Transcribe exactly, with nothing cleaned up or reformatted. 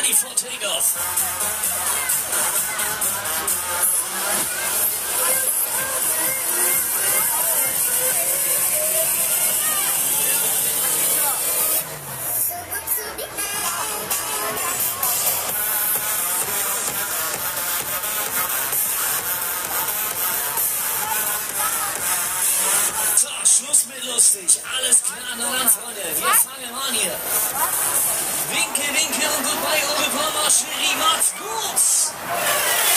ready for takeoff. So, Schluss mit lustig. Alles klar, na dann, Freunde. Wir fangen an hier. Winke, winke und goodbye, au revoir, ma chérie, macht's gut.